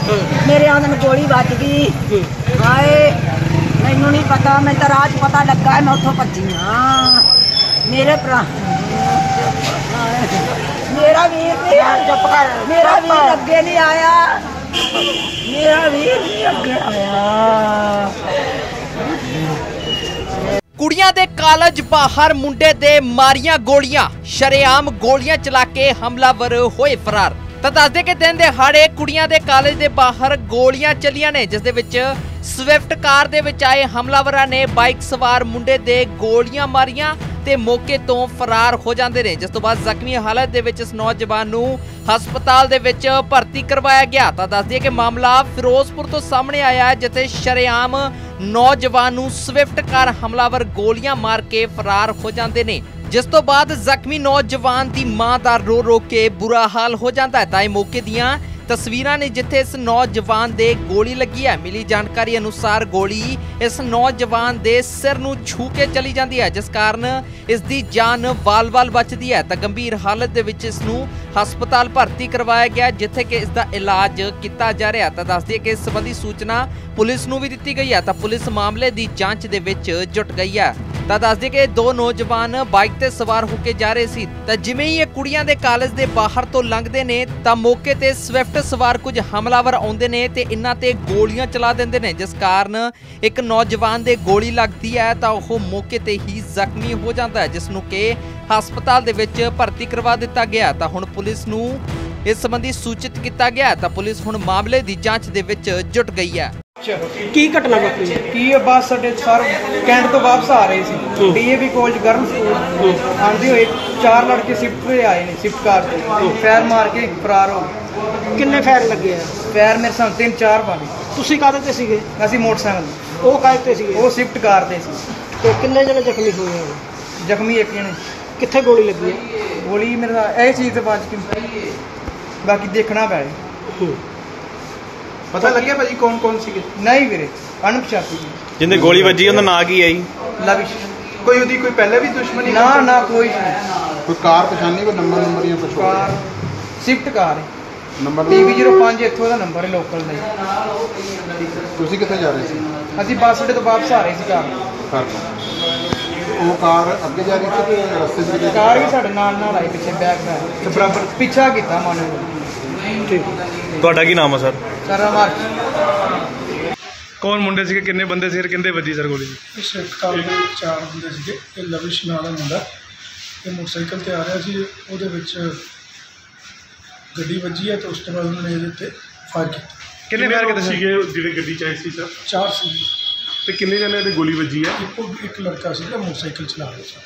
मेरे आंदन गोली बज गई। हाय मैनू नहीं पता, मैं तो राह च पता लगा मैं उठो भजी हाँ। मेरे भरा मेरा वीर मेरा वीर अगे नहीं आया, मेरा वीर नहीं अगे आया। कुड़ियां दे कालज बाहर मुंडे दे मारियां गोलियां, शरेआम गोलियां चला के हमलावर होए फरार। ਤਾਂ ਦੱਸਦੇ ਕਿ ਦਿਨ ਦਿਹਾੜੇ ਕੁੜੀਆਂ ਦੇ ਕਾਲਜ ਦੇ ਬਾਹਰ ਗੋਲੀਆਂ ਚੱਲੀਆਂ ਨੇ, ਜਿਸ ਦੇ ਵਿੱਚ ਸਵਿਫਟ ਕਾਰ ਦੇ ਵਿੱਚ ਆਏ ਹਮਲਾਵਰਾਂ ਨੇ ਬਾਈਕ ਸਵਾਰ ਮੁੰਡੇ ਦੇ ਗੋਲੀਆਂ ਮਾਰੀਆਂ ਤੇ ਮੌਕੇ ਤੋਂ ਫਰਾਰ ਹੋ ਜਾਂਦੇ ਨੇ, ਜਿਸ ਤੋਂ ਬਾਅਦ ਜ਼ਖਮੀ ਹਾਲਤ ਦੇ ਵਿੱਚ ਇਸ ਨੌਜਵਾਨ ਨੂੰ ਹਸਪਤਾਲ ਦੇ ਵਿੱਚ ਭਰਤੀ ਕਰਵਾਇਆ ਗਿਆ। ਤਾਂ ਦੱਸਦੇ ਕਿ ਮਾਮਲਾ ਫਿਰੋਜ਼ਪੁਰ ਤੋਂ ਸਾਹਮਣੇ ਆਇਆ, ਜਿੱਥੇ ਸ਼ਰੇਆਮ ਨੌਜਵਾਨ ਨੂੰ ਸਵਿਫਟ ਕਾਰ ਹਮਲਾਵਰ ਗੋਲੀਆਂ ਮਾਰ ਕੇ ਫਰਾਰ ਹੋ ਜਾਂਦੇ ਨੇ, जिस तो बाद जख्मी नौजवान की मां का रो रो के बुरा हाल हो जाता है। ताए मौके दियां तस्वीरां ने जिथे इस नौजवान दे गोली लगी है। मिली जानकारी अनुसार गोली इस नौजवान दे सिर नूं छू के चली जाती है, जिस कारण इसकी जान वाल-वाल बचती है। तो गंभीर हालत दे विच इस नूं हस्पताल भर्ती करवाया गया, जिथे कि इसका इलाज किया जा रहा। तो दस दिए कि इस संबंधी सूचना पुलिस नूं भी दी गई है। तो पुलिस मामले की जांच दे विच जुट गई है। ਤਾਂ ਦੱਸਦੇ ਕਿ ਦੋ ਨੌਜਵਾਨ ਬਾਈਕ ਤੇ ਸਵਾਰ ਹੋ ਕੇ ਜਾ ਰਹੇ ਸੀ ਤਾਂ ਜਿਵੇਂ ਹੀ ਇਹ ਕੁੜੀਆਂ ਦੇ ਕਾਲਜ ਦੇ ਬਾਹਰ ਤੋਂ ਲੰਘਦੇ ਨੇ ਤਾਂ ਮੌਕੇ ਤੇ ਸਵਿਫਟ ਸਵਾਰ ਕੁਝ ਹਮਲਾਵਰ ਆਉਂਦੇ ਨੇ ਤੇ ਇਹਨਾਂ ਤੇ ਗੋਲੀਆਂ ਚਲਾ ਦਿੰਦੇ ਨੇ, ਜਿਸ ਕਾਰਨ ਇੱਕ ਨੌਜਵਾਨ ਦੇ ਗੋਲੀ ਲੱਗਦੀ ਹੈ ਤਾਂ ਉਹ ਮੌਕੇ ਤੇ ਹੀ ਜ਼ਖਮੀ ਹੋ ਜਾਂਦਾ ਹੈ, ਜਿਸ ਨੂੰ ਕਿ ਹਸਪਤਾਲ ਦੇ ਵਿੱਚ ਭਰਤੀ ਕਰਵਾ ਦਿੱਤਾ ਗਿਆ। ਤਾਂ ਹੁਣ ਪੁਲਿਸ ਨੂੰ ਇਸ ਸੰਬੰਧੀ ਸੂਚਿਤ ਕੀਤਾ ਗਿਆ ਤਾਂ ਪੁਲਿਸ ਹੁਣ ਮਾਮਲੇ ਦੀ ਜਾਂਚ ਦੇ ਵਿੱਚ ਜੁਟ ਗਈ ਹੈ। की घटना वापरी की बस अड्डे सर कैंट तो वापस आ रहे थे DAV कॉलेज गर्ल्स स्कूल आंदे हुए चार लड़के स्विफ्ट पे आए ने, स्विफ्ट कार से फैर मार के फरार हो गए। किन्ने फैर लगे हैं? फैर मेरे सामने 3-4 वाले। ਤੁਸੀਂ ਕਾਹਦੇ ਤੇ ਸੀਗੇ? ਅਸੀਂ मोटरसाइकिल ਉਹ ਕਾਹਦੇ ਤੇ ਸੀਗੇ? वो स्विफ्ट कार ते सी। ਤੇ ਕਿੰਨੇ ਜਣੇ ਜ਼ਖਮੀ ਹੋਏ ਹਨ? ਜ਼ਖਮੀ ਇੱਕ ਜਣੇ। ਕਿੱਥੇ ਗੋਲੀ ਲੱਗੀ ਹੈ? ਗੋਲੀ ਮੇਰੇ ਇਹ ਚੀਜ਼ ਤੇ ਬਾਅਦ ਕਿ ਬਾਕੀ ਦੇਖਣਾ ਪੈ। पता लग गया भाजी कौन कौन सी? नहीं वीरे अनपछाती जिन्हें गोली वजी उन्हें ना की है जी लविश कोई उदी कोई पहले भी दुश्मनी ना ना कोई नहीं। कोई कार पछानी कोई नंबर या कुछ कार स्विफ्ट कार है नंबर PV05 ਇੱਥੋਂ ਦਾ ਨੰਬਰ ਹੈ ਲੋਕਲ ਦਾ। ਤੁਸੀਂ ਕਿੱਥੇ ਜਾ ਰਹੇ ਸੀ? ਅਸੀਂ ਬੱਸ ਅੱਡੇ ਤੋਂ ਵਾਪਸ ਆ ਰਹੇ ਸੀ ਕਾਰ ਉਹ ਕਾਰ ਅੱਗੇ ਜਾ ਰਹੀ ਸੀ ਕਿ ਰਸਤੇ ਵਿੱਚ? ਕਾਰ ਵੀ ਸਾਡੇ ਨਾਲ ਨਾਲ ਆਈ ਪਿੱਛੇ ਬੈਕ ਤੇ ਬਰਾਬਰ ਪਿੱਛਾ ਕੀਤਾ ਮਾਨੇ। ਠੀਕ ਤੁਹਾਡਾ ਕੀ ਨਾਮ ਹੈ ਸਰ? ਸਾਰਾ ਮਾਰ कौन मुंडे से किन्ने बंदे से किंदे वजी सर गोली? ਇਸ ਕਾਰ ਦੇ ਵਿੱਚ 4 ਬੰਦੇ ਸੀਗੇ। ਇਹ ਲਵਿਸ਼ ਨਾਂ ਦਾ ਮੁੰਡਾ ਇਹ ਮੋਟਰਸਾਈਕਲ ਤੇ ਆ ਰਿਹਾ ਸੀ, ਉਹਦੇ ਵਿੱਚ ਗੱਡੀ ਵੱਜੀ ਹੈ ਤੇ ਉਸ ਤੋਂ ਬਾਅਦ ਉਹਨੇ ਇਹਦੇ ਉੱਤੇ ਫਾਇਰ ਕੀਤਾ। किन्ने फायर किते सीगे जिहड़े गड्डी च आए सी सर? 4 ਸੀ ते किन्ने जने दी गोली वजी है? ਇੱਕ ਲੜਕਾ ਸੀਗਾ ਮੋਟਰਸਾਈਕਲ ਚਲਾ ਰਿਹਾ ਸੀ।